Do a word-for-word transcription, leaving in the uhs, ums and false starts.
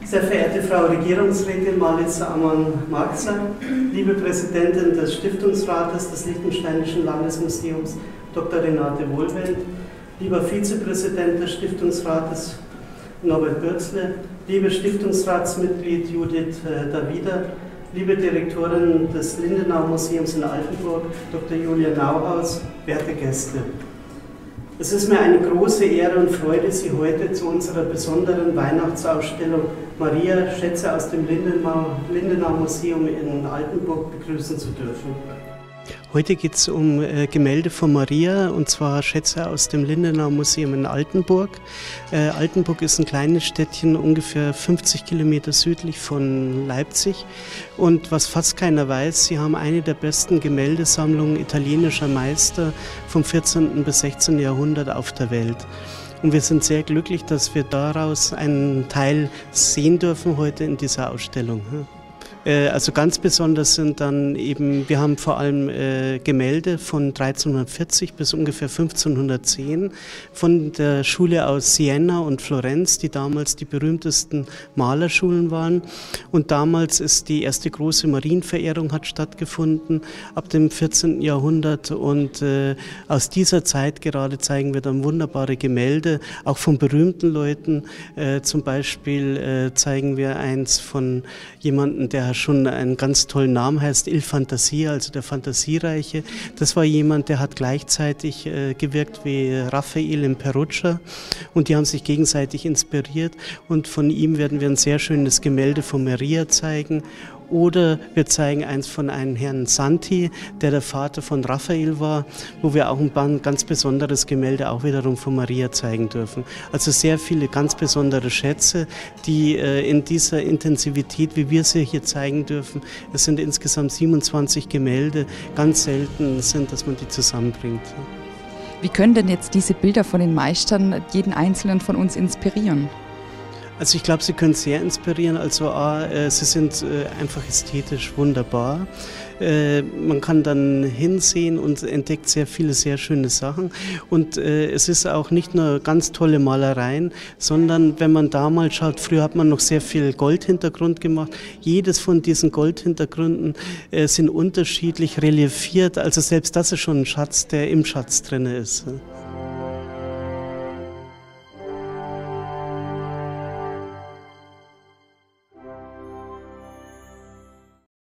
Sehr verehrte Frau Regierungsrätin Malitza Ammann-Marxer, liebe Präsidentin des Stiftungsrates des Liechtensteinischen Landesmuseums Doktor Renate Wohlwend, lieber Vizepräsident des Stiftungsrates Norbert Bürtzle, liebe Stiftungsratsmitglied Judith äh, Davida, liebe Direktorin des Lindenau-Museums in Altenburg, Doktor Julia Nauhaus, werte Gäste. Es ist mir eine große Ehre und Freude, Sie heute zu unserer besonderen Weihnachtsausstellung Maria, Schätze aus dem Lindenau-Museum in Altenburg begrüßen zu dürfen. Heute geht es um äh, Gemälde von Maria, und zwar Schätze aus dem Lindenau-Museum in Altenburg. Äh, Altenburg ist ein kleines Städtchen, ungefähr fünfzig Kilometer südlich von Leipzig. Und was fast keiner weiß, sie haben eine der besten Gemäldesammlungen italienischer Meister vom vierzehnten bis sechzehnten Jahrhundert auf der Welt. Und wir sind sehr glücklich, dass wir daraus einen Teil sehen dürfen heute in dieser Ausstellung. Also ganz besonders sind dann eben, wir haben vor allem äh, Gemälde von dreizehnhundertvierzig bis ungefähr fünfzehnhundertzehn von der Schule aus Siena und Florenz, die damals die berühmtesten Malerschulen waren. Und damals ist die erste große Marienverehrung hat stattgefunden ab dem vierzehnten Jahrhundert. Und äh, aus dieser Zeit gerade zeigen wir dann wunderbare Gemälde, auch von berühmten Leuten. Äh, zum Beispiel äh, zeigen wir eins von jemandem, der schon einen ganz tollen Namen heißt, Il Fantasia, also der Fantasiereiche. Das war jemand, der hat gleichzeitig äh, gewirkt wie Raphael in Perugia, und die haben sich gegenseitig inspiriert, und von ihm werden wir ein sehr schönes Gemälde von Maria zeigen. Oder wir zeigen eins von einem Herrn Santi, der der Vater von Raphael war, wo wir auch ein ganz besonderes Gemälde auch wiederum von Maria zeigen dürfen. Also sehr viele ganz besondere Schätze, die äh, in dieser Intensivität, wie wir sie hier zeigen dürfen, es sind insgesamt siebenundzwanzig Gemälde, ganz selten sind, dass man die zusammenbringt. Wie können denn jetzt diese Bilder von den Meistern jeden Einzelnen von uns inspirieren? Also ich glaube, sie können sehr inspirieren. Also A, äh, sie sind äh, einfach ästhetisch wunderbar. Äh, man kann dann hinsehen und entdeckt sehr viele sehr schöne Sachen. Und äh, es ist auch nicht nur ganz tolle Malereien, sondern wenn man da mal schaut, früher hat man noch sehr viel Goldhintergrund gemacht. Jedes von diesen Goldhintergründen äh, sind unterschiedlich reliefiert. Also selbst das ist schon ein Schatz, der im Schatz drin ist.